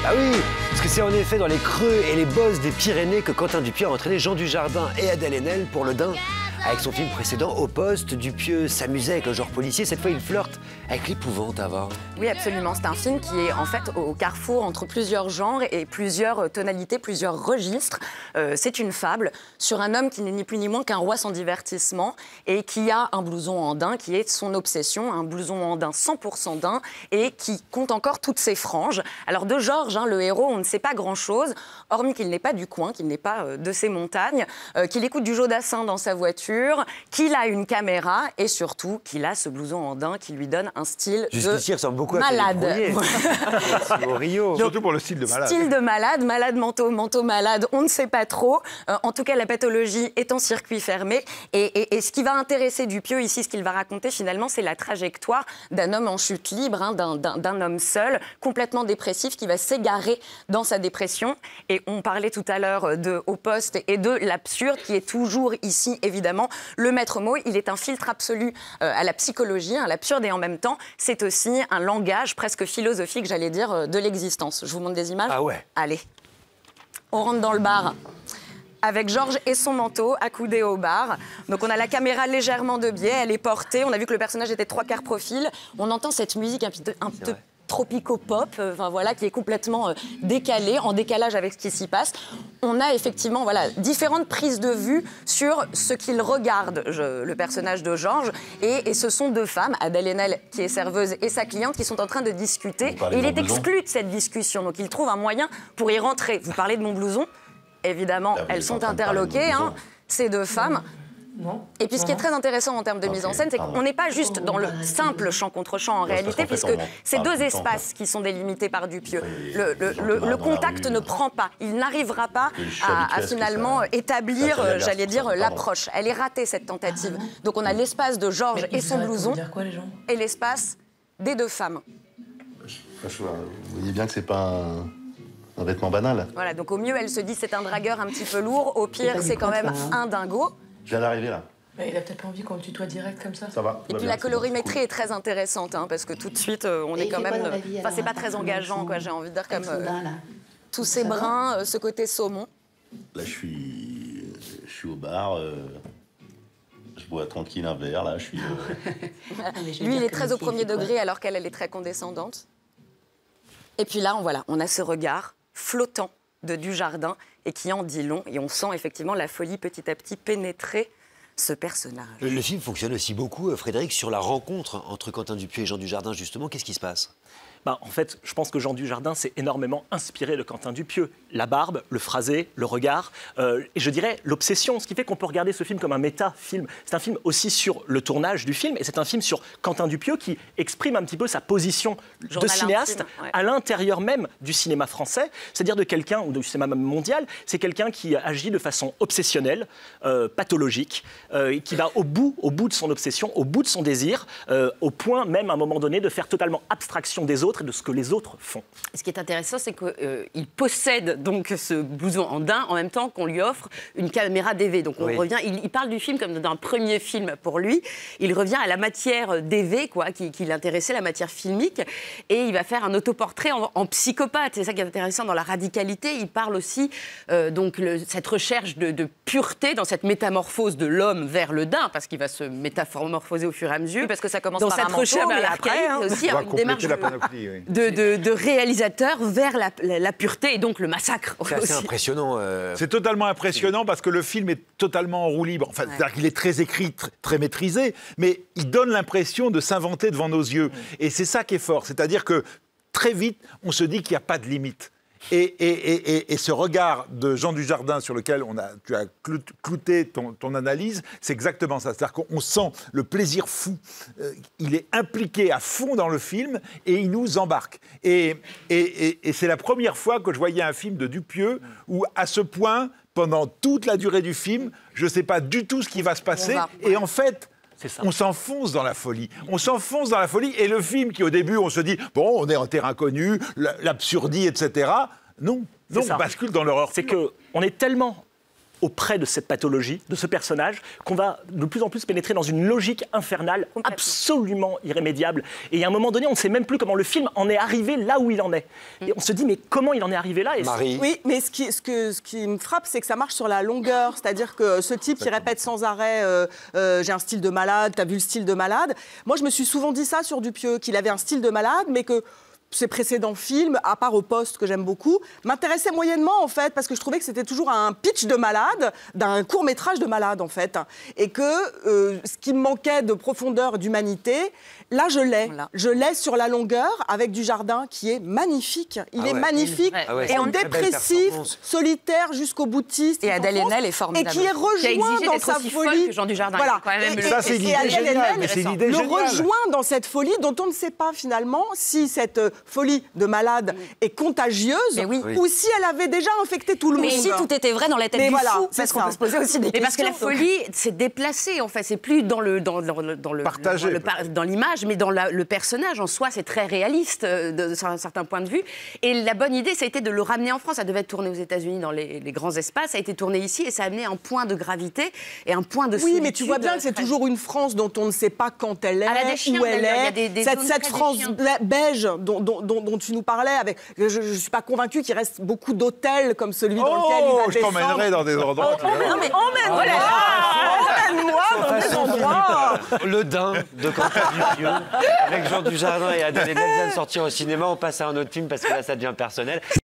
Ah oui, parce que c'est en effet dans les creux et les bosses des Pyrénées que Quentin Dupieux a entraîné Jean Dujardin et Adèle Haenel pour le Dain. Avec son film précédent, Au Poste, Dupieux s'amusait avec le genre policier. Cette fois, il flirte avec l'épouvante avant. Oui, absolument. C'est un film qui est en fait au carrefour entre plusieurs genres et plusieurs tonalités, plusieurs registres. C'est une fable sur un homme qui n'est ni plus ni moins qu'un roi sans divertissement et qui a un blouson en daim qui est son obsession, un blouson en daim 100% daim et qui compte encore toutes ses franges. Alors de Georges, le héros, on ne sait pas grand-chose, hormis qu'il n'est pas du coin, qu'il n'est pas de ces montagnes, qu'il écoute du Jodassin dans sa voiture, qu'il a une caméra et surtout qu'il a ce blouson en daim qui lui donne un style jusqu'ici, il ressemble beaucoup malade. À au Rio. Surtout pour le style de malade. Style de malade, malade manteau, manteau malade, on ne sait pas trop. En tout cas, la pathologie est en circuit fermé. Et ce qui va intéresser Dupieux ici, ce qu'il va raconter finalement, c'est la trajectoire d'un homme en chute libre, d'un homme seul, complètement dépressif, qui va s'égarer dans sa dépression. Et on parlait tout à l'heure de Au Poste et de l'absurde, qui est toujours ici, évidemment, le maître mot. Il est un filtre absolu à la psychologie, l'absurde, et en même temps, c'est aussi un langage presque philosophique, j'allais dire, de l'existence. Je vous montre des images ? Ah ouais. Allez. On rentre dans le bar avec Georges et son manteau accoudé au bar. Donc on a la caméra légèrement de biais, elle est portée. On a vu que le personnage était 3/4 profil. On entend cette musique un peu tropico-pop, qui est complètement décalée, en décalage avec ce qui s'y passe. On a effectivement différentes prises de vue sur ce qu'il regarde, le personnage de Georges. Et ce sont deux femmes, Adèle Haenel, qui est serveuse, et sa cliente, qui sont en train de discuter. Et il est exclu de cette discussion, donc il trouve un moyen pour y rentrer. Vous parlez de mon blouson ? Évidemment, elles sont interloquées, ces deux femmes. Non. Et puis ce qui est très intéressant en termes de mise en scène, c'est qu'on n'est pas juste dans le simple champ contre champ en réalité, puisque c'est deux espaces qui sont délimités par Dupieux. Le contact ne prend pas, il n'arrivera pas à finalement établir, j'allais dire, l'approche. Elle est ratée, cette tentative. Donc on a l'espace de Georges et son blouson, et l'espace des deux femmes. Vous voyez bien que c'est pas un vêtement banal. Voilà, donc au mieux, elle se dit c'est un dragueur un petit peu lourd, au pire, c'est quand même un dingo. Je viens d'arriver là. Mais il a peut-être pas envie qu'on le tutoie direct comme ça. Ça va. Et puis la colorimétrie est très intéressante, parce que tout de suite, on est quand même... Enfin, c'est pas très engageant, quoi, j'ai envie de dire, comme tous ces brins, ce côté saumon. Là, je suis au bar, je bois tranquille un verre, là, je suis... Lui, il est très au premier degré, alors qu'elle, elle est très condescendante. Et puis là, on a ce regard flottant de Dujardin et qui en dit long. Et on sent effectivement la folie petit à petit pénétrer ce personnage. Le film fonctionne aussi beaucoup, Frédéric, sur la rencontre entre Quentin Dupieux et Jean Dujardin, justement. Qu'est-ce qui se passe ? En fait, je pense que Jean Dujardin s'est énormément inspiré de Quentin Dupieux. La barbe, le phrasé, le regard, et je dirais l'obsession, ce qui fait qu'on peut regarder ce film comme un méta-film. C'est un film aussi sur le tournage du film, et c'est un film sur Quentin Dupieux qui exprime un petit peu sa position de cinéaste à l'intérieur même du cinéma français, c'est-à-dire de quelqu'un, ou du cinéma même mondial, c'est quelqu'un qui agit de façon obsessionnelle, pathologique, et qui va au bout de son obsession, au bout de son désir, au point même à un moment donné de faire totalement abstraction des autres et de ce que les autres font. Ce qui est intéressant, c'est qu'il possède donc ce blouson en daim en même temps qu'on lui offre une caméra DV. Donc on revient, il parle du film comme d'un premier film pour lui. Il revient à la matière DV, qui l'intéressait, la matière filmique, et il va faire un autoportrait en psychopathe. C'est ça qui est intéressant dans la radicalité. Il parle aussi cette recherche de pureté dans cette métamorphose de l'homme vers le daim, parce qu'il va se métamorphoser au fur et à mesure. Oui, parce que ça commence dans par cette un manteau, recherche, mais après, aussi une démarche de réalisateur vers la pureté et donc le massacre. C'est assez impressionnant. C'est totalement impressionnant parce que le film est totalement en roue libre. Enfin, c'est-à-dire qu'il est très écrit, très maîtrisé, mais il donne l'impression de s'inventer devant nos yeux. Et c'est ça qui est fort. C'est-à-dire que très vite, on se dit qu'il n'y a pas de limite. Et ce regard de Jean Dujardin sur lequel tu as clouté ton analyse, c'est exactement ça. C'est-à-dire qu'on sent le plaisir fou. Il est impliqué à fond dans le film et il nous embarque. Et c'est la première fois que je voyais un film de Dupieux où, à ce point, pendant toute la durée du film, je ne sais pas du tout ce qui va se passer. Et en fait... on s'enfonce dans la folie. On s'enfonce dans la folie. Et le film qui, au début, on se dit, bon, on est en terrain connu, l'absurdie, etc. Non, on bascule dans l'horreur. C'est qu'on est tellement auprès de cette pathologie, de ce personnage, qu'on va de plus en plus pénétrer dans une logique infernale absolument irrémédiable. Et à un moment donné, on ne sait même plus comment le film en est arrivé là où il en est. Et on se dit, mais comment il en est arrivé là? Marie. Oui, mais ce qui me frappe, c'est que ça marche sur la longueur. C'est-à-dire que ce type qui répète sans arrêt j'ai un style de malade, t'as vu le style de malade. Moi, je me suis souvent dit ça sur Dupieux, qu'il avait un style de malade, mais que ses précédents films, à part Au Poste, que j'aime beaucoup, m'intéressaient moyennement, en fait, parce que je trouvais que c'était toujours un pitch de malade, d'un court-métrage de malade, en fait. Et que ce qui me manquait de profondeur, d'humanité, là, je l'ai. Voilà. Je l'ai sur la longueur, avec Dujardin, qui est magnifique. Il est magnifique, c'est en une très belle dépressif, performance. solitaire, jusqu'au boutiste. Et Adèle Haenel est Et formidable. qui est Qui a rejoint exigé dans d'être sa aussi folle folie. que Jean Dujardin. Voilà. Quand même Ça, c'est l'idée Adèle géniale. Haenel Mais c'est l'idée le géniale. rejoint dans cette folie dont on ne sait pas finalement si cette folie de malade est contagieuse Mais oui. ou si elle avait déjà infecté tout le monde. Mais si tout était vrai dans la tête Mais du voilà, fou, c'est parce qu'on ça. peut se poser aussi des Mais parce que questions. la folie, c'est déplacé en fait. C'est plus dans Partagé. dans l'image, mais dans le personnage en soi, c'est très réaliste de un certain point de vue. Et la bonne idée, ça a été de le ramener en France. Ça devait être tourné aux États-Unis dans les grands espaces. Ça a été tourné ici et ça a amené un point de gravité et un point de solitude. Oui, mais tu vois bien que c'est toujours une France dont on ne sait pas quand elle est, Elle a des chiens, où elle d'ailleurs. Il y a est. des Cette zones très France des chiens. beige dont tu nous parlais, avec, je ne suis pas convaincue qu'il reste beaucoup d'hôtels comme celui dans lequel il va Oh, je t'emmènerai dans des endroits. Non mais emmène-moi dans des endroits. Le Dain de Quentin Dupieux, avec Jean Dujardin et Adèle Haenel, vient de sortir au cinéma. On passe à un autre film parce que là, ça devient personnel.